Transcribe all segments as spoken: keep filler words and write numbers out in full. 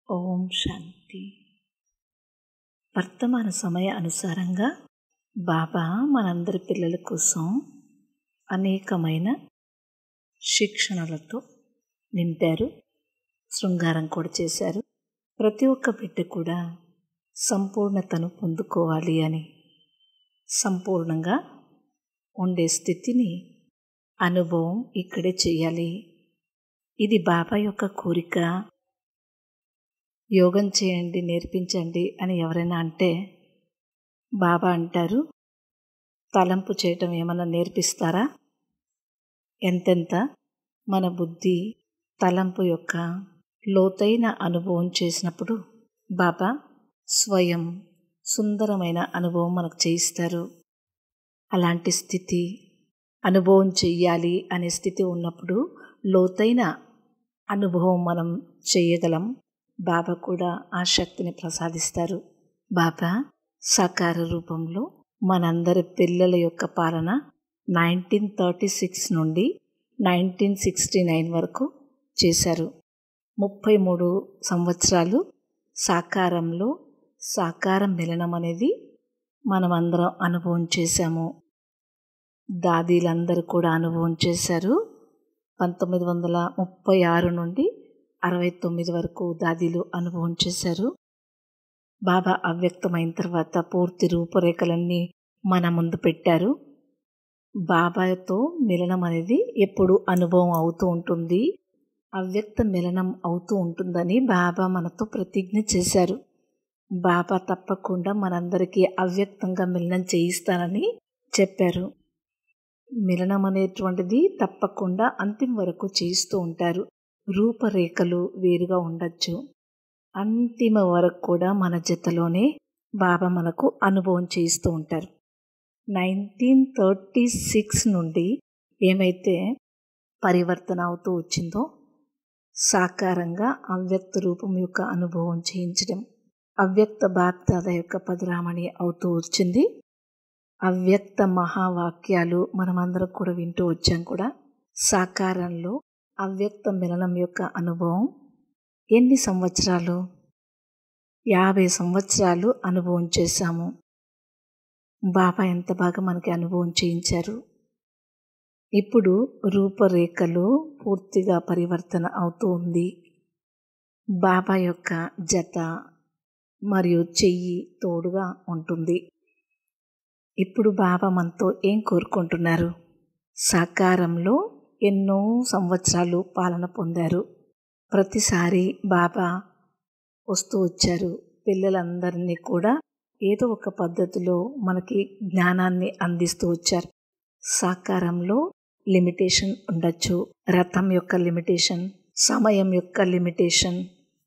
ఓం శాంతి. వర్తమాన సమయ అనుసారంగా బాబా మనందరి పిల్లల కోసం అనేకమైన శిక్షణలతో నింపారు, శృంగారం కూడా చేశారు. ప్రతి ఒక్క బిడ్డ కూడా సంపూర్ణతను పొందుకోవాలి అని, సంపూర్ణంగా ఉండే స్థితిని అనుభవం ఇక్కడే చేయాలి. ఇది బాబా యొక్క కోరిక. యోగం చేయండి, నేర్పించండి అని ఎవరైనా అంటే బాబా అంటారు, తలంపు చేయటం ఏమన్నా నేర్పిస్తారా? ఎంతెంత మన బుద్ధి తలంపు యొక్క లోతైన అనుభవం చేసినప్పుడు బాబా స్వయం సుందరమైన అనుభవం మనకు చేయిస్తారు. అలాంటి స్థితి అనుభవం చెయ్యాలి అనే స్థితి ఉన్నప్పుడు లోతైన అనుభవం మనం చేయగలం. బాబా కూడా ఆ శక్తిని ప్రసాదిస్తారు. బాబా సాకార రూపంలో మనందరి పిల్లల యొక్క పాలన నైన్టీన్ థర్టీ సిక్స్ నుండి నైన్టీన్ సిక్స్టీ నైన్ వరకు చేశారు. ముప్పై మూడు సంవత్సరాలు సాకారంలో సాకారం మిలనం అనేది మనమందరం అనుభవం చేశాము. దాదీలందరూ కూడా అనుభవం చేశారు. పంతొమ్మిది వందల ముప్పై ఆరు నుండి అరవై తొమ్మిది వరకు దాదీలు అనుభవం చేశారు. బాబా అవ్యక్తమైన తర్వాత పూర్తి రూపురేఖలన్నీ మన ముందు పెట్టారు. బాబాతో మిలనం అనేది ఎప్పుడు అనుభవం అవుతూ ఉంటుంది, అవ్యక్త మిలనం అవుతూ ఉంటుందని బాబా మనతో ప్రతిజ్ఞ చేశారు. బాబా తప్పకుండా మనందరికీ అవ్యక్తంగా మిలనం చేయిస్తానని చెప్పారు. మిలనం అనేటువంటిది తప్పకుండా అంతిమ వరకు చేయిస్తూ ఉంటారు. రూపరేఖలు వేరుగా ఉండొచ్చు, అంతిమ వరకు కూడా మన జతలోనే బాబా మనకు అనుభవం చేయిస్తూ ఉంటారు. నైన్టీన్ థర్టీ సిక్స్ నుండి ఏమైతే పరివర్తన అవుతూ వచ్చిందో సాకారంగా అవ్యక్త రూపం యొక్క అనుభవం చేయించడం, అవ్యక్త బాప్దాద యొక్క పదరామణి అవుతూ వచ్చింది. అవ్యక్త మహావాక్యాలు మనమందరం కూడా వింటూ వచ్చాం కూడా. సాకారంలో అవ్యక్త మిలనం యొక్క అనుభవం ఎన్ని సంవత్సరాలు? యాభై సంవత్సరాలు అనుభవం చేశాము. బాబా ఎంత బాగా మనకి అనుభవం చేయించారు. ఇప్పుడు రూపరేఖలు పూర్తిగా పరివర్తన అవుతూ ఉంది. బాబా యొక్క జత మరియు చెయ్యి తోడుగా ఉంటుంది. ఇప్పుడు బాబా మనతో ఏం కోరుకుంటున్నారు? సాకారంలో ఎన్నో సంవత్సరాలు పాలన పొందారు. ప్రతిసారి బాబా వస్తూ వచ్చారు. పిల్లలందరినీ కూడా ఏదో ఒక పద్ధతిలో మనకి జ్ఞానాన్ని అందిస్తూ వచ్చారు. సాకారంలో లిమిటేషన్ ఉండొచ్చు, రథం యొక్క లిమిటేషన్, సమయం యొక్క లిమిటేషన్,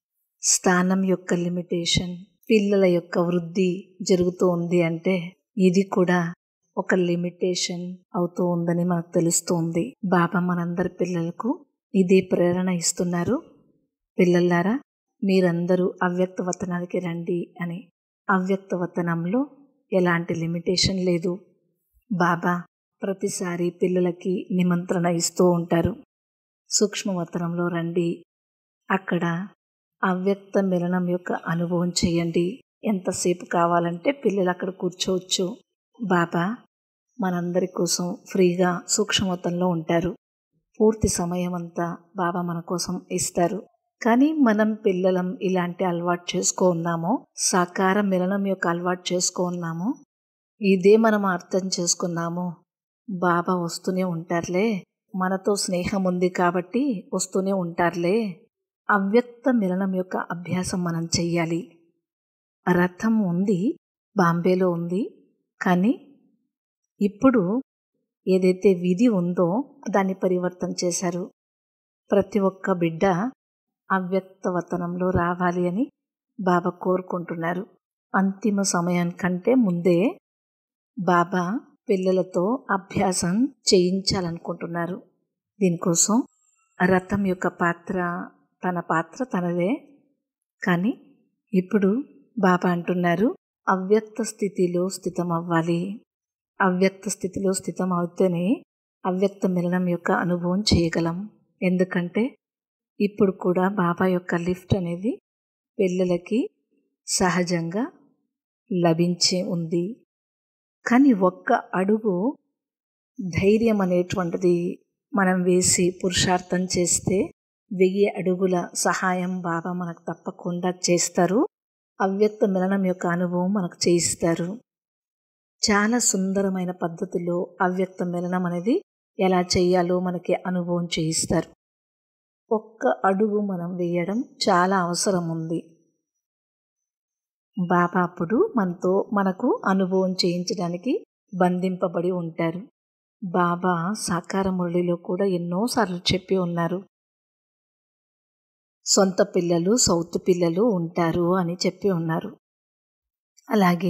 స్థానం యొక్క లిమిటేషన్, పిల్లల యొక్క వృద్ధి జరుగుతూ ఉంది అంటే ఇది కూడా ఒక లిమిటేషన్ అవుతూ ఉందని మనకు తెలుస్తుంది. బాబా మనందరి పిల్లలకు ఇదే ప్రేరణ ఇస్తున్నారు. పిల్లలారా, మీరందరూ అవ్యక్త వతనానికి రండి అని. అవ్యక్త వతనంలో ఎలాంటి లిమిటేషన్ లేదు. బాబా ప్రతిసారి పిల్లలకి నిమంత్రణ ఇస్తూ ఉంటారు. సూక్ష్మవతనంలో రండి, అక్కడ అవ్యక్త మిలనం యొక్క అనుభవం చేయండి. ఎంతసేపు కావాలంటే పిల్లలు అక్కడ కూర్చోవచ్చు. బాబా మనందరి కోసం ఫ్రీగా సూక్ష్మవతంలో ఉంటారు. పూర్తి సమయం అంతా బాబా మన కోసం ఇస్తారు. కానీ మనం పిల్లలం ఇలాంటి అలవాటు చేసుకో ఉన్నామో, సాకార మిలనం యొక్క అలవాటు చేసుకో ఉన్నామో, ఇదే మనం అర్థం చేసుకున్నాము. బాబా వస్తూనే ఉంటారులే, మనతో స్నేహం ఉంది కాబట్టి వస్తూనే ఉంటారులే. అవ్యక్త మిలనం యొక్క అభ్యాసం మనం చెయ్యాలి. రథం ఉంది, బాంబేలో ఉంది. కానీ ఇప్పుడు ఏదైతే విధి ఉందో దాన్ని పరివర్తన చేశారు. ప్రతి ఒక్క బిడ్డ అవ్యక్త వతనంలో రావాలి అని బాబా కోరుకుంటున్నారు. అంతిమ సమయానికంటే ముందే బాబా పిల్లలతో అభ్యాసం చేయించాలనుకుంటున్నారు. దీనికోసం రథం యొక్క పాత్ర తన పాత్ర తనదే. కానీ ఇప్పుడు బాబా అంటున్నారు, అవ్యక్త స్థితిలో స్థితం అవ్వాలి. అవ్యక్త స్థితిలో స్థితం అవుతేనే అవ్యక్త మిలనం యొక్క అనుభవం చేయగలం. ఎందుకంటే ఇప్పుడు కూడా బాబా యొక్క లిఫ్ట్ అనేది పిల్లలకి సహజంగా లభించే ఉంది. కానీ ఒక్క అడుగు ధైర్యం అనేటువంటిది మనం వేసి పురుషార్థం చేస్తే వెయ్యి అడుగుల సహాయం బాబా మనకు తప్పకుండా చేస్తారు. అవ్యక్త మిలనం యొక్క అనుభవం మనకు చేయిస్తారు. చాలా సుందరమైన పద్ధతిలో అవ్యక్త మిలనం అనేది ఎలా చేయాలో మనకి అనుభవం చేయిస్తారు. ఒక్క అడుగు మనం వేయడం చాలా అవసరం ఉంది. బాబా అప్పుడు మనతో మనకు అనుభవం చేయించడానికి బంధింపబడి ఉంటారు. బాబా సాకార మురళిలో కూడా ఎన్నోసార్లు చెప్పి ఉన్నారు, సొంత పిల్లలు సౌత్ పిల్లలు ఉంటారు అని చెప్పి ఉన్నారు. అలాగే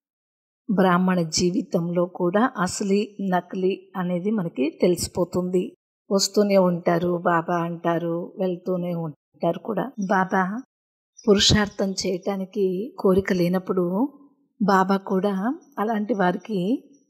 బ్రాహ్మణ జీవితంలో కూడా అసలీ నకిలీ అనేది మనకి తెలిసిపోతుంది. వస్తూనే ఉంటారు, బాబా అంటారు, వెళ్తూనే ఉంటారు కూడా. బాబా పురుషార్థం చేయటానికి కోరిక లేనప్పుడు బాబా కూడా అలాంటి వారికి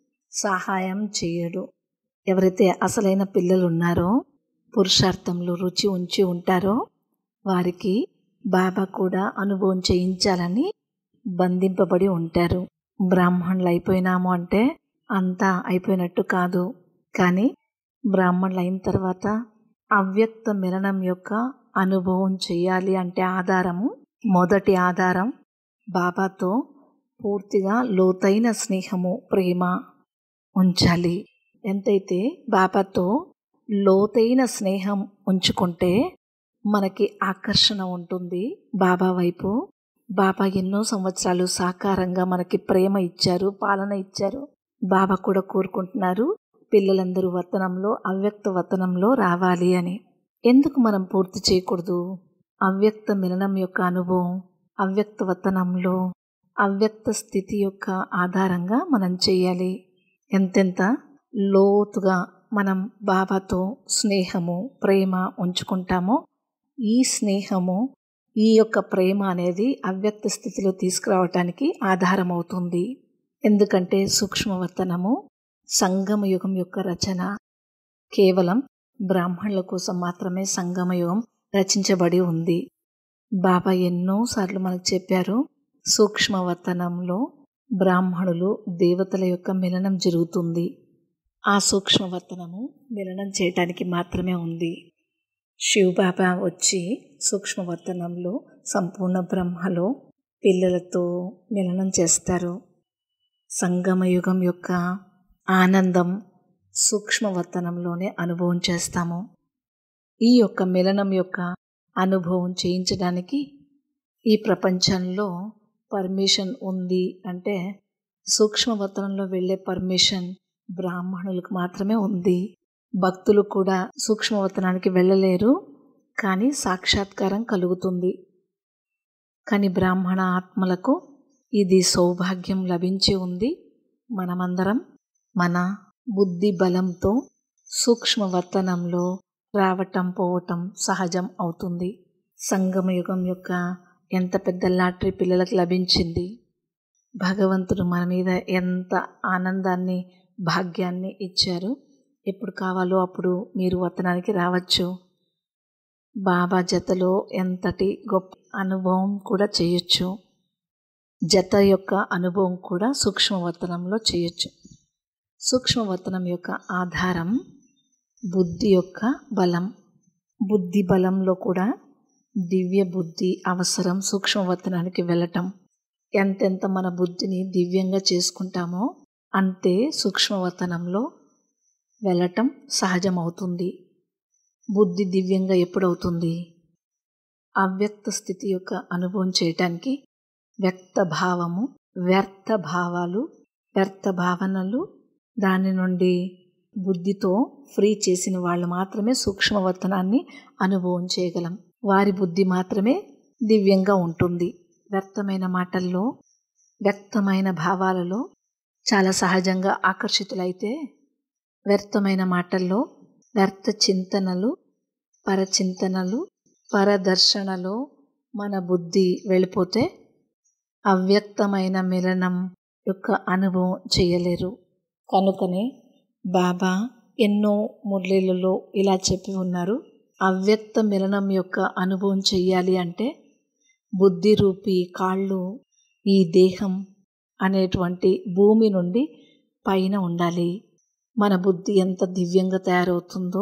సహాయం చేయడు. ఎవరైతే అసలైన పిల్లలు ఉన్నారో, పురుషార్థంలో రుచి ఉంచి ఉంటారో వారికి బాబా కూడా అనుభవం చేయించాలని బంధింపబడి ఉంటారు. బ్రాహ్మణులు అయిపోయినాము అంటే అంతా అయిపోయినట్టు కాదు. కానీ బ్రాహ్మణులు అయిన తర్వాత అవ్యక్త మిలనం యొక్క అనుభవం చేయాలి అంటే ఆధారము, మొదటి ఆధారం బాబాతో పూర్తిగా లోతైన స్నేహము, ప్రేమ ఉంచాలి. ఎంతైతే బాబాతో లోతైన స్నేహం ఉంచుకుంటే మనకి ఆకర్షణ ఉంటుంది బాబా వైపు. బాబా ఎన్నో సంవత్సరాలు సాకారంగా మనకి ప్రేమ ఇచ్చారు, పాలన ఇచ్చారు. బాబా కూడా కోరుకుంటున్నారు పిల్లలందరూ వతనంలో అవ్యక్త వతనంలో రావాలి అని. ఎందుకు మనం పూర్తి చేయకూడదు? అవ్యక్త మిలనం యొక్క అనుభవం అవ్యక్త వతనంలో అవ్యక్త స్థితి యొక్క ఆధారంగా మనం చేయాలి. ఎంతెంత లోతుగా మనం బాబాతో స్నేహము, ప్రేమ ఉంచుకుంటామో ఈ స్నేహము, ఈ యొక్క ప్రేమ అనేది అవ్యక్త స్థితిలో తీసుకురావటానికి ఆధారం అవుతుంది. ఎందుకంటే సూక్ష్మవర్తనము సంగమ యుగం యొక్క రచన కేవలం బ్రాహ్మణుల కోసం మాత్రమే సంగమ యుగం రచించబడి ఉంది. బాబా ఎన్నోసార్లు మనకు చెప్పారు, సూక్ష్మవర్తనంలో బ్రాహ్మణులు దేవతల యొక్క మిలనం జరుగుతుంది. ఆ సూక్ష్మవర్తనము మిలనం చేయటానికి మాత్రమే ఉంది. శివ్ బాబా వచ్చి సూక్ష్మవర్తనంలో సంపూర్ణ బ్రహ్మలో పిల్లలతో మిలనం చేస్తారు. సంగమయుగం యొక్క ఆనందం సూక్ష్మవర్తనంలోనే అనుభవం చేస్తాము. ఈ యొక్క మిలనం యొక్క అనుభవం చేయించడానికి ఈ ప్రపంచంలో పర్మిషన్ ఉంది అంటే సూక్ష్మవర్తనంలో వెళ్ళే పర్మిషన్ బ్రాహ్మణులకు మాత్రమే ఉంది. భక్తులు కూడా సూక్ష్మవర్తనానికి వెళ్ళలేరు, కానీ సాక్షాత్కారం కలుగుతుంది. కానీ బ్రాహ్మణ ఆత్మలకు ఇది సౌభాగ్యం లభించి ఉంది. మనమందరం మన బుద్ధి బలంతో సూక్ష్మవర్తనంలో రావటం పోవటం సహజం అవుతుంది. సంగమయుగం యొక్క ఎంత పెద్ద లాటరీ పిల్లలకు లభించింది. భగవంతుడు మన మీద ఎంత ఆనందాన్ని, భాగ్యాన్ని ఇచ్చారు. ఎప్పుడు కావాలో అప్పుడు మీరు వతనానికి రావచ్చు. బాబా జతలో ఎంతటి గొప్ప అనుభవం కూడా చేయొచ్చు. జత యొక్క అనుభవం కూడా సూక్ష్మవర్తనంలో చేయొచ్చు. సూక్ష్మవర్తనం యొక్క ఆధారం బుద్ధి యొక్క బలం. బుద్ధి బలంలో కూడా దివ్య బుద్ధి అవసరం. సూక్ష్మవర్తనానికి వెళ్ళటం ఎంతెంత మన బుద్ధిని దివ్యంగా చేసుకుంటామో అంతే సూక్ష్మవర్తనంలో వెళ్ళటం సహజమవుతుంది. బుద్ధి దివ్యంగా ఎప్పుడవుతుంది? అవ్యక్త స్థితి యొక్క అనుభవం చేయటానికి వ్యక్త భావము, వ్యర్థ భావాలు, వ్యర్థ భావనలు, దాని నుండి బుద్ధితో ఫ్రీ చేసిన వాళ్ళు మాత్రమే సూక్ష్మవర్తనాన్ని అనుభవం చేయగలం. వారి బుద్ధి మాత్రమే దివ్యంగా ఉంటుంది. వ్యర్థమైన మాటల్లో, వ్యక్తమైన భావాలలో చాలా సహజంగా ఆకర్షితులైతే, వ్యర్థమైన మాటల్లో వ్యర్థ చింతనలు, పరచింతనలు, పరదర్శనలో మన బుద్ధి వెళ్ళిపోతే అవ్యక్తమైన మిలనం యొక్క అనుభవం చేయలేరు. కనుకనే బాబా ఎన్నో మురళీలలో ఇలా చెప్పి ఉన్నారు, అవ్యక్త మిలనం యొక్క అనుభవం చెయ్యాలి అంటే బుద్ధి రూపీ కాళ్ళు ఈ దేహం అనేటువంటి భూమి నుండి పైన ఉండాలి. మన బుద్ధి ఎంత దివ్యంగా తయారవుతుందో,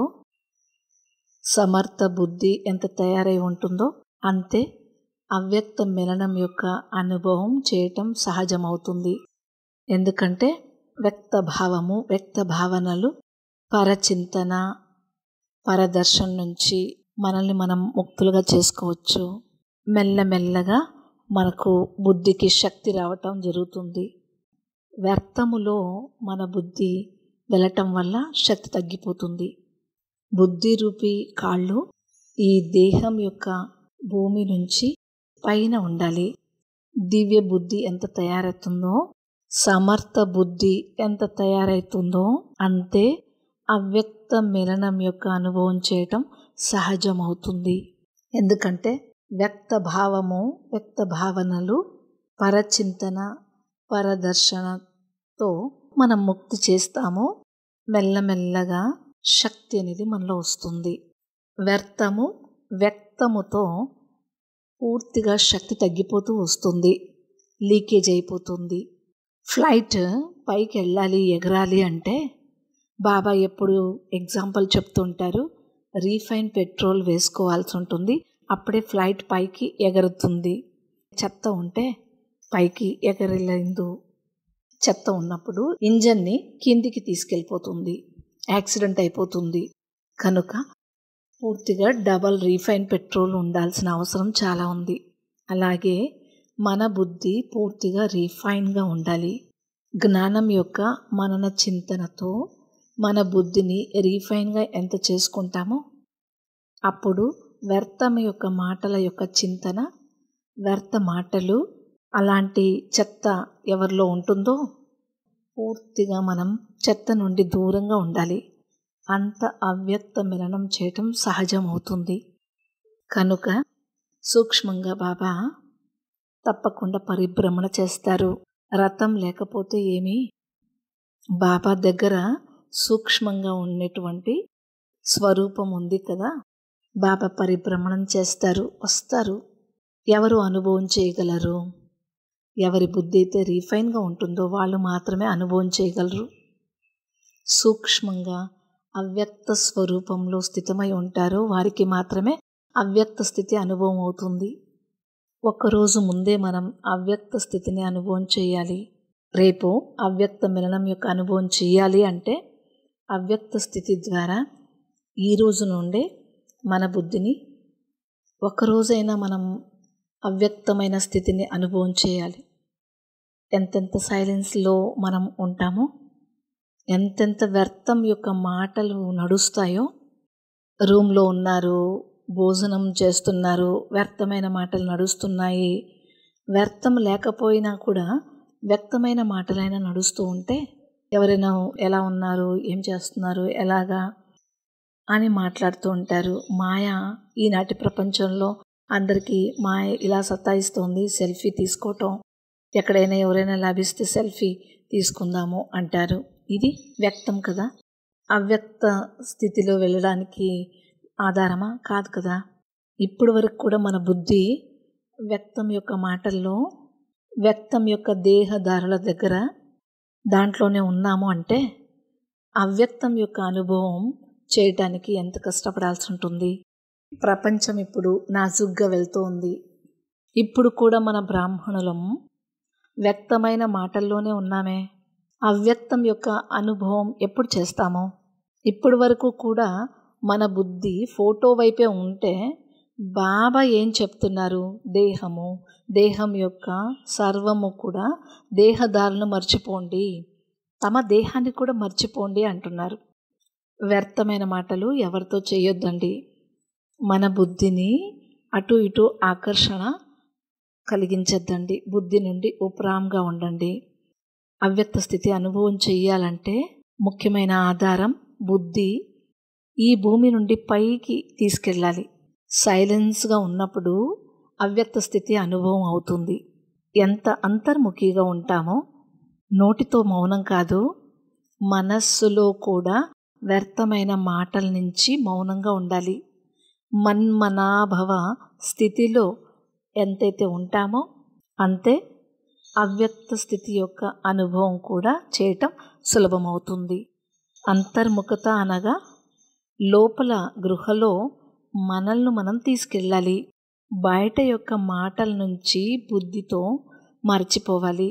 సమర్థ బుద్ధి ఎంత తయారై ఉంటుందో అంతే అవ్యక్త మిలనం యొక్క అనుభవం చేయటం సహజమవుతుంది. ఎందుకంటే వ్యక్త భావము, వ్యక్త భావనలు పరచింతన, పరదర్శనం నుంచి మనల్ని మనం ముక్తులుగా చేసుకోవచ్చు. మెల్లమెల్లగా మనకు బుద్ధికి శక్తి రావటం జరుగుతుంది. వ్యర్థములో మన బుద్ధి వెళ్ళటం వల్ల శక్తి తగ్గిపోతుంది. బుద్ధి రూపీ కాళ్ళు ఈ దేహం యొక్క భూమి నుంచి పైన ఉండాలి. దివ్య బుద్ధి ఎంత తయారవుతుందో, సమర్థ బుద్ధి ఎంత తయారవుతుందో అంతే అవ్యక్త మిలనం యొక్క అనుభవం చేయటం సహజమవుతుంది. ఎందుకంటే వ్యక్త భావము, వ్యక్త భావనలు పరచింతన, పరదర్శనతో మనం ముక్తి చేస్తాము. మెల్లమెల్లగా శక్తి అనేది మనలో వస్తుంది. వ్యర్థము వ్యక్తముతో పూర్తిగా శక్తి తగ్గిపోతూ వస్తుంది, లీకేజ్ అయిపోతుంది. ఫ్లైట్ పైకి వెళ్ళాలి, ఎగరాలి అంటే బాబా ఎప్పుడు ఎగ్జాంపుల్ చెప్తుంటారు, రీఫైన్ పెట్రోల్ వేసుకోవాల్సి ఉంటుంది, అప్పుడే ఫ్లైట్ పైకి ఎగరుతుంది. చెత్త ఉంటే పైకి ఎగరలేదు. చెత్త ఉన్నప్పుడు ఇంజన్ని కిందికి తీసుకెళ్ళిపోతుంది, యాక్సిడెంట్ అయిపోతుంది. కనుక పూర్తిగా డబల్ రీఫైన్ పెట్రోల్ ఉండాల్సిన అవసరం చాలా ఉంది. అలాగే మన బుద్ధి పూర్తిగా రీఫైన్గా ఉండాలి. జ్ఞానం యొక్క మనన చింతనతో మన బుద్ధిని రీఫైన్గా ఎంత చేసుకుంటామో అప్పుడు వ్యర్థం యొక్క మాటల యొక్క చింతన, వ్యర్థ మాటలు అలాంటి చెత్త ఎవరిలో ఉంటుందో పూర్తిగా మనం చెత్త నుండి దూరంగా ఉండాలి. అంత అవ్యక్త మిలనం చేయటం సహజమవుతుంది. కనుక సూక్ష్మంగా బాబా తప్పకుండా పరిభ్రమణ చేస్తారు. రథం లేకపోతే ఏమి, బాబా దగ్గర సూక్ష్మంగా ఉన్నటువంటి స్వరూపం ఉంది కదా, బాబా పరిభ్రమణం చేస్తారు, వస్తారు. ఎవరు అనుభవం చేయగలరు? ఎవరి బుద్ధి అయితే రీఫైన్గా ఉంటుందో వాళ్ళు మాత్రమే అనుభవం చేయగలరు. సూక్ష్మంగా అవ్యక్త స్వరూపంలో స్థితమై ఉంటారో వారికి మాత్రమే అవ్యక్త స్థితి అనుభవం అవుతుంది. ఒక్కరోజు ముందే మనం అవ్యక్త స్థితిని అనుభవం చేయాలి. రేపు అవ్యక్త మిలనం యొక్క అనుభవం చేయాలి అంటే అవ్యక్త స్థితి ద్వారా ఈరోజు నుండే మన బుద్ధిని ఒకరోజైనా మనం అవ్యక్తమైన స్థితిని అనుభవం చేయాలి. ఎంతెంత సైలెన్స్లో మనం ఉంటామో, ఎంతెంత వ్యర్థం యొక్క మాటలు నడుస్తాయో, రూమ్లో ఉన్నారు, భోజనం చేస్తున్నారు, వ్యర్థమైన మాటలు నడుస్తున్నాయి. వ్యర్థం లేకపోయినా కూడా వ్యక్తమైన మాటలైనా నడుస్తూ ఉంటే ఎవరైనా ఎలా ఉన్నారు, ఏం చేస్తున్నారు, ఎలాగా అని మాట్లాడుతూ ఉంటారు. మాయ ఈనాటి ప్రపంచంలో అందరికీ మాయ ఇలా సతాయిస్తోంది. సెల్ఫీ తీసుకోవటం, ఎక్కడైనా ఎవరైనా లభిస్తే సెల్ఫీ తీసుకుందాము అంటారు. ఇది వ్యక్తం కదా. అవ్యక్త స్థితిలో వెళ్ళడానికి ఆధారమా? కాదు కదా. ఇప్పటి వరకు కూడా మన బుద్ధి వ్యక్తం యొక్క మాటల్లో, వ్యక్తం యొక్క దేహదారుల దగ్గర దాంట్లోనే ఉన్నాము అంటే అవ్యక్తం యొక్క అనుభవం చేయటానికి ఎంత కష్టపడాల్సి ఉంటుంది. ప్రపంచం ఇప్పుడు నాజుగ్గా వెళ్తూ ఉంది. ఇప్పుడు కూడా మన బ్రాహ్మణులం వ్యక్తమైన మాటల్లోనే ఉన్నామే. అవ్యక్తం యొక్క అనుభవం ఎప్పుడు చేస్తామో? ఇప్పటి వరకు కూడా మన బుద్ధి ఫోటో వైపే ఉంటే బాబా ఏం చెప్తున్నారు? దేహము, దేహం యొక్క సర్వము కూడా దేహదారులను మర్చిపోండి, తమ దేహాన్ని కూడా మర్చిపోండి అంటున్నారు. వ్యర్థమైన మాటలు ఎవరితో చేయొద్దండి. మన బుద్ధిని అటు ఇటు ఆకర్షణ కలిగించద్దండి. బుద్ధి నుండి ఉపరాంగా ఉండండి. అవ్యక్త స్థితి అనుభవం చెయ్యాలంటే ముఖ్యమైన ఆధారం బుద్ధి ఈ భూమి నుండి పైకి తీసుకెళ్ళాలి. సైలెన్స్గా ఉన్నప్పుడు అవ్యక్త స్థితి అనుభవం అవుతుంది. ఎంత అంతర్ముఖిగా ఉంటామో, నోటితో మౌనం కాదు, మనస్సులో కూడా వ్యర్థమైన మాటల నుంచి మౌనంగా ఉండాలి. మన్మనాభవ స్థితిలో ఎంతైతే ఉంటామో అంతే అవ్యక్త స్థితి యొక్క అనుభవం కూడా చేయటం సులభమవుతుంది. అంతర్ముఖత అనగా లోపల గృహలో మనల్ని మనం తీసుకెళ్ళాలి. బయట యొక్క మాటల నుంచి బుద్ధితో మర్చిపోవాలి.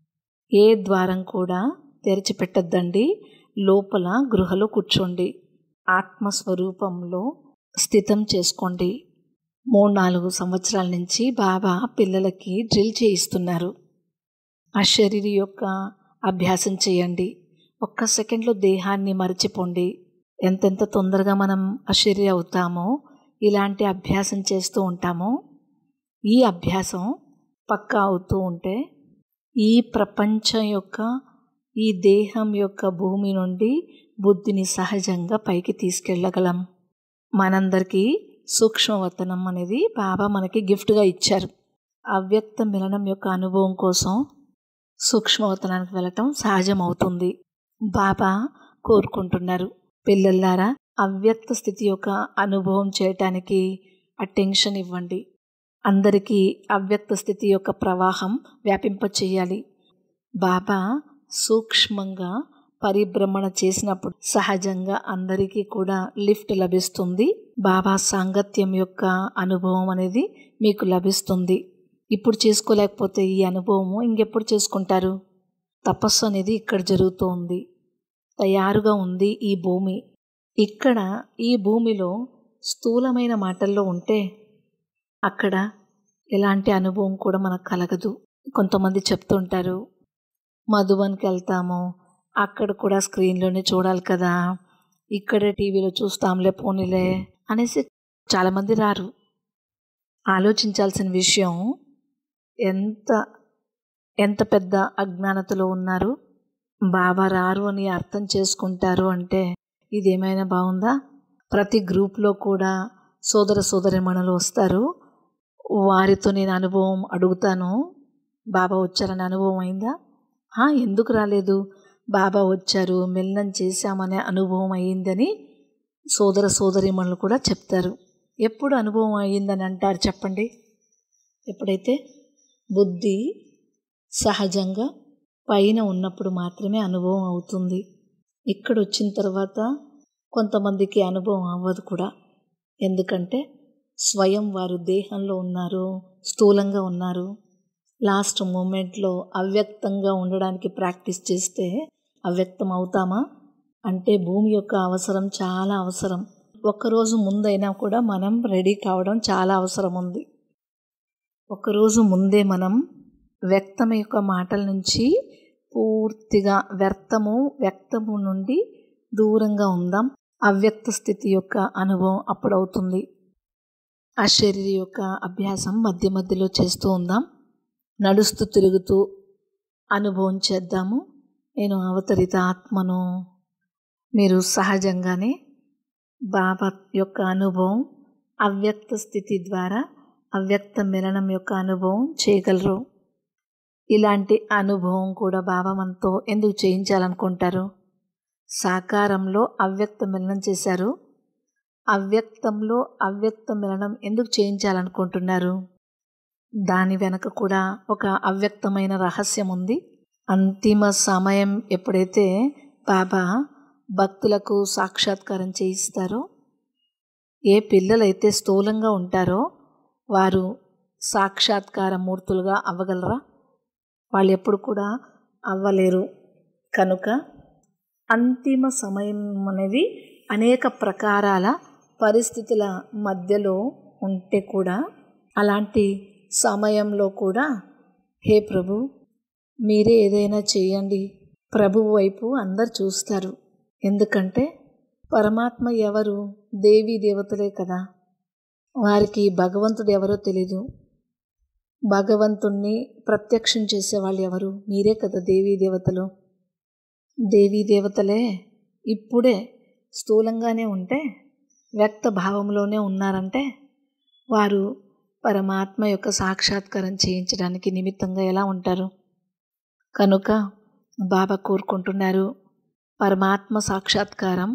ఏ ద్వారం కూడా తెరిచిపెట్టద్దండి. లోపల గృహలో కూర్చోండి. ఆత్మస్వరూపంలో స్థితం చేసుకోండి. మూడు నాలుగు సంవత్సరాల నుంచి బాబా పిల్లలకి డ్రిల్ చేయిస్తున్నారు. ఆ శరీరం యొక్క అభ్యాసం చేయండి. ఒక్క సెకండ్లో దేహాన్ని మర్చిపోండి. ఎంతెంత తొందరగా మనం అశరీరి అవుతామో ఇలాంటి అభ్యాసం చేస్తూ ఉంటామో ఈ అభ్యాసం పక్కా అవుతూ ఉంటే ఈ ప్రపంచం యొక్క ఈ దేహం యొక్క భూమి నుండి బుద్ధిని సహజంగా పైకి తీసుకెళ్ళగలం. మనందరికీ సూక్ష్మవతనం అనేది బాబా మనకి గిఫ్ట్గా ఇచ్చారు. అవ్యక్త మిలనం యొక్క అనుభవం కోసం సూక్ష్మవతనానికి వెళ్ళటం సహజం అవుతుంది. బాబా కోరుకుంటున్నారు, పిల్లలారా అవ్యక్త స్థితి యొక్క అనుభవం చేయటానికి అటెన్షన్ ఇవ్వండి. అందరికీ అవ్యక్త స్థితి యొక్క ప్రవాహం వ్యాపింప చేయాలి. బాబా సూక్ష్మంగా పరిభ్రమణ చేసినప్పుడు సహజంగా అందరికీ కూడా లిఫ్ట్ లభిస్తుంది. బాబా సాంగత్యం యొక్క అనుభవం అనేది మీకు లభిస్తుంది. ఇప్పుడు చేసుకోలేకపోతే ఈ అనుభవము ఇంకెప్పుడు చేసుకుంటారు? తపస్సు అనేది ఇక్కడ జరుగుతోంది. తయారుగా ఉంది ఈ భూమి. ఇక్కడ ఈ భూమిలో స్థూలమైన మాటల్లో ఉంటే అక్కడ ఎలాంటి అనుభవం కూడా మనకు కలగదు. కొంతమంది చెప్తుంటారు, మధుబన్కి వెళ్తాము, అక్కడ కూడా స్క్రీన్లోనే చూడాలి కదా, ఇక్కడే టీవీలో చూస్తాంలే పోనీలే అనేసి చాలామంది రారు. ఆలోచించాల్సిన విషయం, ఎంత ఎంత పెద్ద అజ్ఞానతలో ఉన్నారు. బాబా రారు అని అర్థం చేసుకుంటారు అంటే ఇదేమైనా బాగుందా? ప్రతి గ్రూప్లో కూడా సోదర సోదరిమణులు వస్తారు. వారితో నేను అనుభవం అడుగుతాను, బాబా వచ్చారని అనుభవం అయిందా? ఎందుకు రాలేదు? బాబా వచ్చారు, మిలనం చేశామనే అనుభవం అయ్యిందని సోదర సోదరిమణులు కూడా చెప్తారు. ఎప్పుడు అనుభవం అయ్యిందని అంటారు చెప్పండి? ఎప్పుడైతే బుద్ధి సహజంగా పైన ఉన్నప్పుడు మాత్రమే అనుభవం అవుతుంది. ఇక్కడ వచ్చిన తర్వాత కొంతమందికి అనుభవం అవ్వదు కూడా. ఎందుకంటే స్వయం వారు దేహంలో ఉన్నారు, స్థూలంగా ఉన్నారు. లాస్ట్ మూమెంట్లో అవ్యక్తంగా ఉండడానికి ప్రాక్టీస్ చేస్తే అవ్యక్తం అవుతామా? అంటే భూమి యొక్క అవసరం చాలా అవసరం. ఒక్కరోజు ముందైనా కూడా మనం రెడీ కావడం చాలా అవసరం ఉంది. ఒకరోజు ముందే మనం వ్యక్తం యొక్క మాటల నుంచి పూర్తిగా వ్యర్థము వ్యక్తము నుండి దూరంగా ఉందాం. అవ్యక్త స్థితి యొక్క అనుభవం అప్పుడవుతుంది. ఆ శరీరం యొక్క అభ్యాసం మధ్య మధ్యలో చేస్తూ ఉందాం. నడుస్తూ తిరుగుతూ అనుభవం చేద్దాము. నేను అవతరిత ఆత్మను. మీరు సహజంగానే బాబా యొక్క అనుభవం అవ్యక్త స్థితి ద్వారా అవ్యక్త మిలనం యొక్క అనుభవం చేయగలరు. ఇలాంటి అనుభవం కూడా బాబా మనతో ఎందుకు చేయించాలనుకుంటారు? సాకారంలో అవ్యక్త మిలనం చేశారు, అవ్యక్తంలో అవ్యక్త మిలనం ఎందుకు చేయించాలనుకుంటున్నారు? దాని వెనక కూడా ఒక అవ్యక్తమైన రహస్యం ఉంది. అంతిమ సమయం ఎప్పుడైతే బాబా భక్తులకు సాక్షాత్కారం చేయిస్తారో, ఏ పిల్లలైతే స్థూలంగా ఉంటారో వారు సాక్షాత్కార మూర్తులుగా అవ్వగలరా? వాళ్ళు ఎప్పుడు కూడా అవ్వలేరు. కనుక అంతిమ సమయం అనేది అనేక ప్రకారాల పరిస్థితుల మధ్యలో ఉంటే కూడా అలాంటి సమయంలో కూడా హే ప్రభు మీరే ఏదైనా చేయండి, ప్రభువు వైపు అందరు చూస్తారు. ఎందుకంటే పరమాత్మ ఎవరు? దేవీ దేవతలే కదా. వారికి భగవంతుడు ఎవరో తెలీదు. భగవంతుణ్ణి ప్రత్యక్షం చేసేవాళ్ళు ఎవరు? మీరే కదా దేవీ దేవతలు. దేవీ దేవతలే ఇప్పుడే స్థూలంగానే ఉంటే వ్యక్త భావంలోనే ఉన్నారంటే వారు పరమాత్మ యొక్క సాక్షాత్కారం చేయించడానికి నిమిత్తంగా ఎలా ఉంటారు? కనుక బాబా కోరుకుంటున్నారు పరమాత్మ సాక్షాత్కారం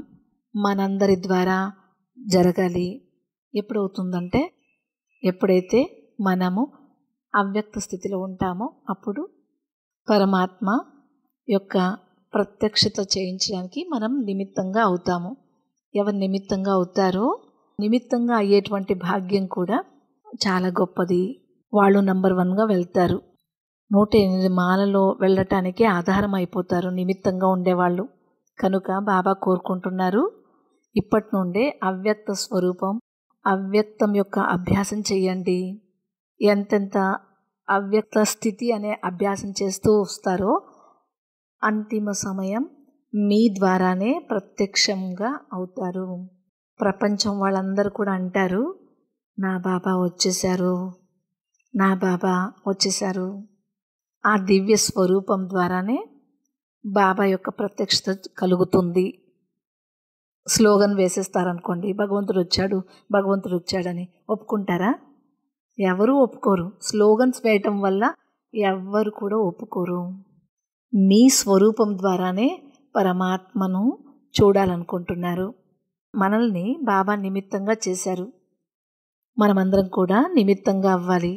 మనందరి ద్వారా జరగాలి. ఎప్పుడవుతుందంటే ఎప్పుడైతే మనము అవ్యక్త స్థితిలో ఉంటామో అప్పుడు పరమాత్మ యొక్క ప్రత్యక్షత చేయించడానికి మనం నిమిత్తంగా అవుతాము. ఎవరు నిమిత్తంగా అవుతారో నిమిత్తంగా అయ్యేటువంటి భాగ్యం కూడా చాలా గొప్పది. వాళ్ళు నంబర్ వన్గా వెళ్తారు. నూట ఎనిమిది మాలలో వెళ్ళటానికి ఆధారం అయిపోతారు నిమిత్తంగా ఉండేవాళ్ళు. కనుక బాబా కోరుకుంటున్నారు, ఇప్పటి నుండే అవ్యక్త స్వరూపం, అవ్యక్తం యొక్క అభ్యాసం చేయండి. ఎంతెంత అవ్యక్త స్థితి అనే అభ్యాసం చేస్తూ వస్తారో అంతిమ సమయం మీ ద్వారానే ప్రత్యక్షంగా అవుతారు. ప్రపంచం వాళ్ళందరూ కూడా అంటారు, నా బాబా వచ్చేశారు, నా బాబా వచ్చేశారు. ఆ దివ్య స్వరూపం ద్వారానే బాబా యొక్క ప్రత్యక్షత కలుగుతుంది. స్లోగన్ వేసేస్తారనుకోండి, భగవంతుడు వచ్చాడు, భగవంతుడు వచ్చాడని. ఒప్పుకుంటారా? ఎవరు ఒప్పుకోరు. స్లోగన్స్ వేయటం వల్ల ఎవ్వరు కూడా ఒప్పుకోరు. మీ స్వరూపం ద్వారానే పరమాత్మను చూడాలనుకుంటున్నారు. మనల్ని బాబా నిమిత్తంగా చేశారు. మనమందరం కూడా నిమిత్తంగా అవ్వాలి.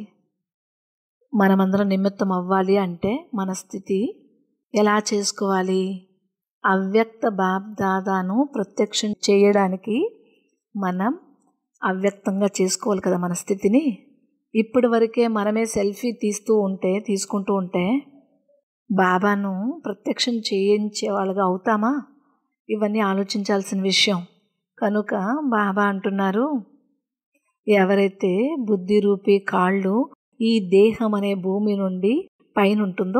మనమందరం నిమిత్తం అవ్వాలి అంటే మన స్థితి ఎలా చేసుకోవాలి? అవ్యక్త బాబ్ దాదాను ప్రత్యక్షం చేయడానికి మనం అవ్యక్తంగా చేసుకోవాలి కదా మన స్థితిని. ఇప్పటి వరకే మనమే సెల్ఫీ తీస్తూ ఉంటే తీసుకుంటూ ఉంటే బాబాను ప్రత్యక్షం చేయించే వాళ్ళగా అవుతామా? ఇవన్నీ ఆలోచించాల్సిన విషయం. కనుక బాబా అంటున్నారు, ఎవరైతే బుద్ధి రూపీ కాళ్ళు ఈ దేహం అనే భూమి నుండి పైన ఉంటుందో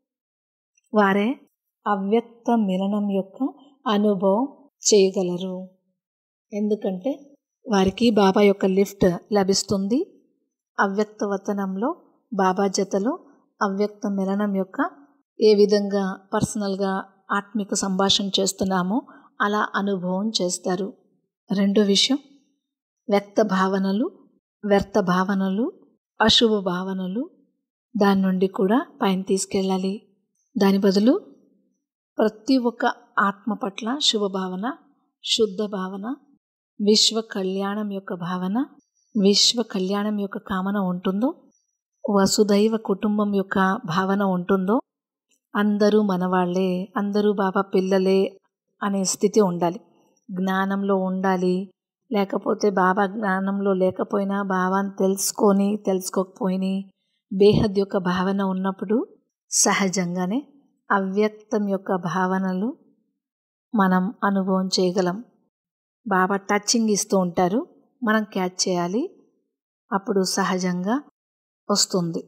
వారే అవ్యక్త మిలనం యొక్క అనుభవం చేయగలరు. ఎందుకంటే వారికి బాబా యొక్క లిఫ్ట్ లభిస్తుంది. అవ్యక్త వతనంలో బాబా జతలో అవ్యక్త మిలనం యొక్క ఏ విధంగా పర్సనల్గా ఆత్మిక సంభాషణ చేస్తున్నామో అలా అనుభవం చేస్తారు. రెండో విషయం, వ్యక్త భావనలు, వ్యర్థ భావనలు, అశుభ భావనలు దాని నుండి కూడా పైన తీసుకెళ్ళాలి. దాని బదులు ప్రతి ఒక్క ఆత్మ పట్ల శుభభావన, శుద్ధ భావన, విశ్వ కళ్యాణం యొక్క భావన, విశ్వ కళ్యాణం యొక్క కామన ఉంటుందో, వసుదైవ కుటుంబం యొక్క భావన ఉంటుందో, అందరూ మనవాళ్లే, అందరూ బాబా పిల్లలే అనే స్థితి ఉండాలి. జ్ఞానంలో ఉండాలి. లేకపోతే బాబా జ్ఞానంలో లేకపోయినా బాబాని తెలుసుకొని తెలుసుకోకపోయినా బేహద్ యొక్క భావన ఉన్నప్పుడు సహజంగానే అవ్యక్తం యొక్క భావనలు మనం అనుభవం చేయగలం. బాబా టచింగ్ ఇస్తూ ఉంటారు, మనం క్యాచ్ చేయాలి. అప్పుడు సహజంగా వస్తుంది.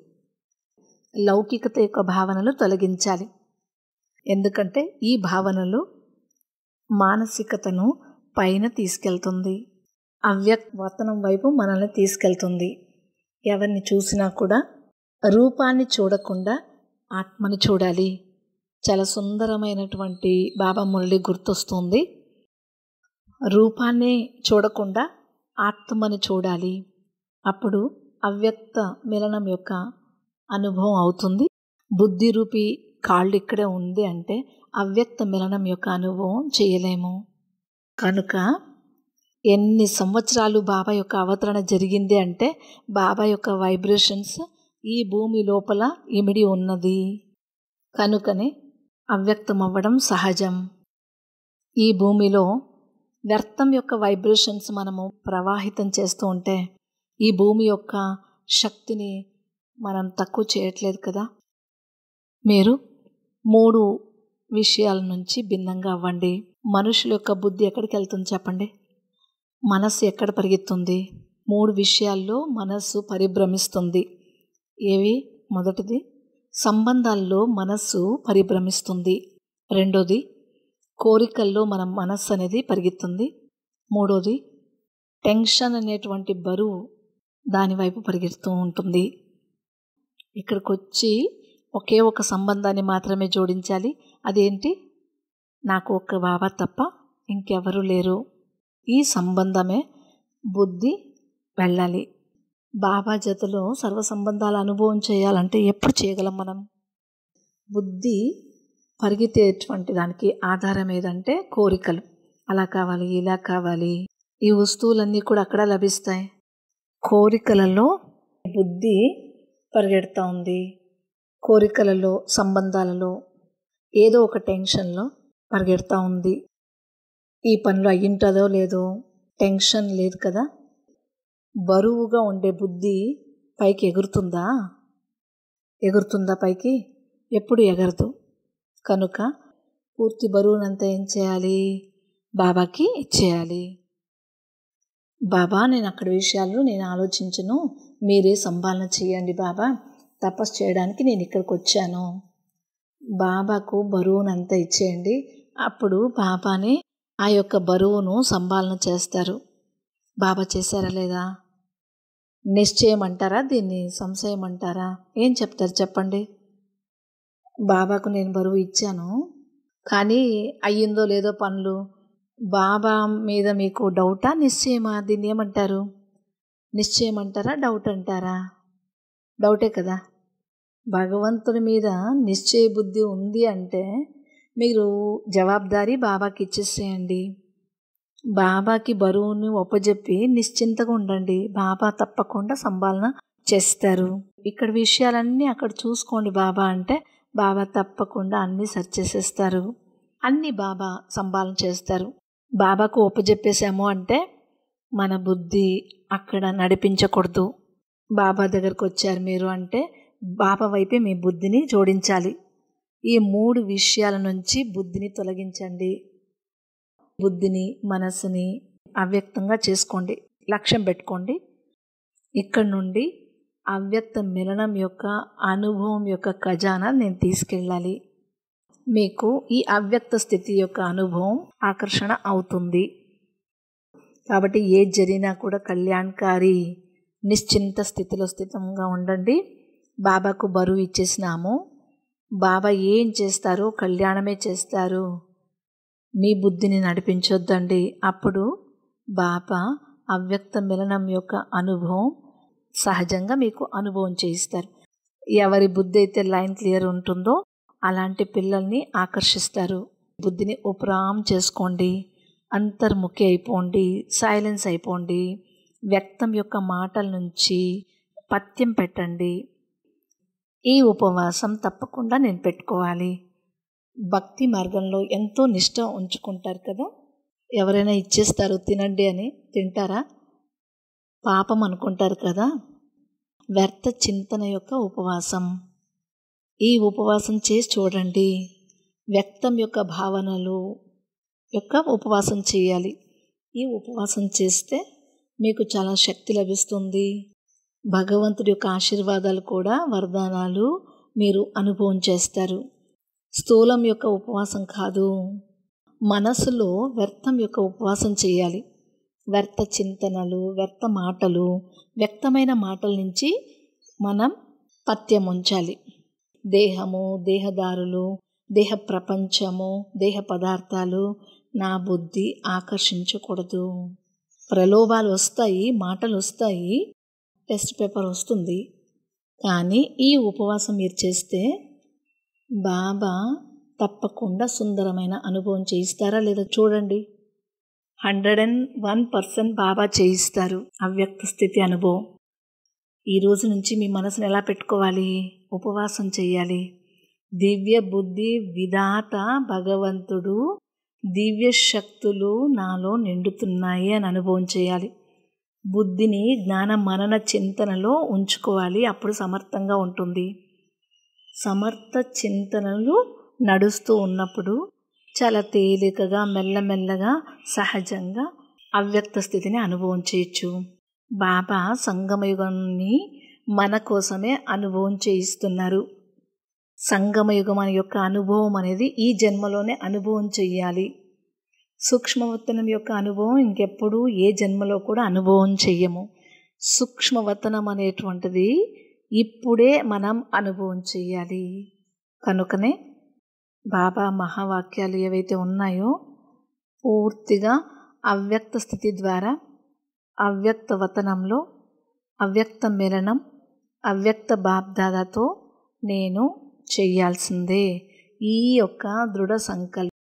లౌకికత యొక్క భావనలు తొలగించాలి. ఎందుకంటే ఈ భావనలు మానసికతను పైన తీసుకెళ్తుంది, అవ్యక్త వతనం వైపు మనల్ని తీసుకెళ్తుంది. ఎవరిని చూసినా కూడా రూపాన్ని చూడకుండా ఆత్మని చూడాలి. చాలా సుందరమైనటువంటి బాబా మురళి గుర్తొస్తుంది. రూపాన్ని చూడకుండా ఆత్మని చూడాలి. అప్పుడు అవ్యక్త మిలనం యొక్క అనుభవం అవుతుంది. బుద్ధి రూపీ కాళ్ళు ఇక్కడే ఉంది అంటే అవ్యక్త మిలనం యొక్క అనుభవం చేయలేము. కనుక ఎన్ని సంవత్సరాలు బాబా యొక్క అవతరణ జరిగింది అంటే బాబా యొక్క వైబ్రేషన్స్ ఈ భూమి లోపల ఇమిడి ఉన్నది. కనుకనే అవ్యక్తం అవ్వడం సహజం. ఈ భూమిలో వ్యర్థం యొక్క వైబ్రేషన్స్ మనము ప్రవాహితం చేస్తూ ఉంటే ఈ భూమి యొక్క శక్తిని మనం తక్కువ చేయట్లేదు కదా. మీరు మూడు విషయాల నుంచి భిన్నంగా అవ్వండి. మనుషుల యొక్క బుద్ధి ఎక్కడికి వెళ్తుంది చెప్పండి? మనస్సు ఎక్కడ పరిగెత్తుంది? మూడు విషయాల్లో మనస్సు పరిభ్రమిస్తుంది. ఏవి? మొదటిది, సంబంధాల్లో మనస్సు పరిభ్రమిస్తుంది. రెండోది, కోరికల్లో మన మనస్సు అనేది పరిగెత్తుంది. మూడోది, టెన్షన్ అనేటువంటి బరువు దానివైపు పరిగెడుతూ ఉంటుంది. ఇక్కడికి వచ్చి ఒకే ఒక సంబంధాన్ని మాత్రమే జోడించాలి. అదేంటి? నాకు ఒక్క బాబా తప్ప ఇంకెవరూ లేరు. ఈ సంబంధమే బుద్ధి వెళ్ళాలి. బాబా జతలో సర్వ సంబంధాల అనుభవం చేయాలంటే ఎప్పుడు చేయగలం మనం? బుద్ధి పరిగెత్తేటువంటి దానికి ఆధారం ఏదంటే కోరికలు. అలా కావాలి, ఇలా కావాలి. ఈ వస్తువులన్నీ కూడా అక్కడ లభిస్తాయి. కోరికలలో బుద్ధి పరిగెడుతూ ఉంది. కోరికలలో, సంబంధాలలో ఏదో ఒక టెన్షన్లో పరిగెడుతూ ఉంది. ఈ పనులు అయ్యింటుందో లేదో టెన్షన్ లేదు కదా. బరువుగా ఉండే బుద్ధి పైకి ఎగురుతుందా? ఎగురుతుందా పైకి? ఎప్పుడు ఎగరదు. కనుక పూర్తి బరువునంతా ఏం చేయాలి? బాబాకి ఇచ్చేయాలి. బాబా, నేను అక్కడి విషయాలు నేను ఆలోచించను, మీరే సంభాలన చేయండి బాబా, తపస్సు చేయడానికి నేను ఇక్కడికి వచ్చాను. బాబాకు బరువునంతా ఇచ్చేయండి. అప్పుడు బాబానే ఆ యొక్క బరువును సంభాలన చేస్తారు. బాబా చేశారా లేదా? నిశ్చయం అంటారా, దీన్ని సంశయం అంటారా? ఏం చెప్తారు చెప్పండి? బాబాకు నేను బరువు ఇచ్చాను, కానీ అయ్యిందో లేదో పనులు, బాబా మీద మీకు డౌటా నిశ్చయమా? దీన్ని ఏమంటారు? నిశ్చయం అంటారా, డౌట్ అంటారా? డౌటే కదా. భగవంతుని మీద నిశ్చయ బుద్ధి ఉంది అంటే మీరు జవాబుదారీ బాబాకి ఇచ్చేసేయండి. బాబాకి బరువుని ఒప్పజెప్పి నిశ్చింతగా ఉండండి. బాబా తప్పకుండా సంభాలన చేస్తారు. ఇక్కడ విషయాలన్నీ అక్కడ చూసుకోండి బాబా అంటే బాబా తప్పకుండా అన్నీ సరి చేసేస్తారు. అన్నీ బాబా సంభాలన చేస్తారు. బాబాకు ఒప్పజెప్పేసాము అంటే మన బుద్ధి అక్కడ నడిపించకూడదు. బాబా దగ్గరకు వచ్చారు మీరు అంటే బాబా వైపే మీ బుద్ధిని జోడించాలి. ఈ మూడు విషయాల నుంచి బుద్ధిని తొలగించండి. బుద్ధిని, మనసుని అవ్యక్తంగా చేసుకోండి. లక్ష్యం పెట్టుకోండి. ఇక్కడ నుండి అవ్యక్త మిలనం యొక్క అనుభవం యొక్క ఖజానా నేను తీసుకెళ్ళాలి. మీకు ఈ అవ్యక్త స్థితి యొక్క అనుభవం ఆకర్షణ అవుతుంది. కాబట్టి ఏ జరిగినా కూడా కళ్యాణకారి నిశ్చింత స్థితిలో స్థితంగా ఉండండి. బాబాకు బరువు ఇచ్చేసినాము, బాబా ఏం చేస్తారో కళ్యాణమే చేస్తారు. మీ బుద్ధిని నడిపించొద్దండి. అప్పుడు బాబా అవ్యక్త మిలనం యొక్క అనుభవం సహజంగా మీకు అనుభవం చేయిస్తారు. ఎవరి బుద్ధి అయితే లైన్ క్లియర్ ఉంటుందో అలాంటి పిల్లల్ని ఆకర్షిస్తారు. బుద్ధిని ఉపరాం చేసుకోండి. అంతర్ముఖి అయిపోండి. సైలెన్స్ అయిపోండి. వ్యక్తం యొక్క మాటల నుంచి పత్యం పెట్టండి. ఈ ఉపవాసం తప్పకుండా నేను పెట్టుకోవాలి. భక్తి మార్గంలో ఎంతో నిష్ట ఉంచుకుంటారు కదా. ఎవరైనా ఇచ్చేస్తారు తినండి అని తింటారా? పాపం అనుకుంటారు కదా. వ్యర్థ చింతన యొక్క ఉపవాసం. ఈ ఉపవాసం చేసి చూడండి. వ్యక్తం యొక్క భావనలు యొక్క ఉపవాసం చేయాలి. ఈ ఉపవాసం చేస్తే మీకు చాలా శక్తి లభిస్తుంది. భగవంతుడి యొక్క ఆశీర్వాదాలు కూడా, వరదానాలు మీరు అనుభవం చేస్తారు. స్థూలం యొక్క ఉపవాసం కాదు, మనసులో వ్యర్థం యొక్క ఉపవాసం చేయాలి. వ్యర్థ చింతనలు, వ్యర్థ మాటలు, వ్యక్తమైన మాటల నుంచి మనం పత్యం ఉంచాలి. దేహము, దేహదారులు, దేహ ప్రపంచము, దేహ పదార్థాలు నా బుద్ధి ఆకర్షించకూడదు. ప్రలోభాలు వస్తాయి, మాటలు వస్తాయి, టెస్ట్ పేపర్ వస్తుంది. కానీ ఈ ఉపవాసం మీరు చేస్తే బాబా తప్పకుండా సుందరమైన అనుభవం చేయిస్తారా లేదా చూడండి. Hundred and one percent Baba చేయిస్తారు అవ్యక్త స్థితి అనుభవం. ఈ రోజు నుంచి మీ మనసును ఎలా పెట్టుకోవాలి? ఉపవాసం చేయాలి. దివ్య బుద్ధి విధాత భగవంతుడు దివ్య శక్తులు నాలో నిండుతున్నాయి అని అనుభవం చేయాలి. బుద్ధిని జ్ఞాన మనన చింతనలో ఉంచుకోవాలి. అప్పుడు సమర్థంగా ఉంటుంది. సమర్థ చింతనలు నడుస్తూ ఉన్నప్పుడు చాలా తేలికగా, మెల్లమెల్లగా, సహజంగా అవ్యక్త స్థితిని అనుభవం చేయొచ్చు. బాబా సంగమయుగాన్ని మన కోసమే అనుభవం చేయిస్తున్నారు. సంగమయుగం అనే యొక్క అనుభవం అనేది ఈ జన్మలోనే అనుభవం చెయ్యాలి. సూక్ష్మవతనం యొక్క అనుభవం ఇంకెప్పుడు ఏ జన్మలో కూడా అనుభవం చెయ్యము. సూక్ష్మవతనం అనేటువంటిది ఇప్పుడే మనం అనుభవం చెయ్యాలి. కనుకనే బాబా మహావాక్యాలు ఏవైతే ఉన్నాయో పూర్తిగా అవ్యక్త స్థితి ద్వారా అవ్యక్త వతనంలో అవ్యక్త మిలనం, అవ్యక్త బాప్దాదాతో నేను చెయ్యాల్సిందే. ఈ యొక్క దృఢ సంకల్పం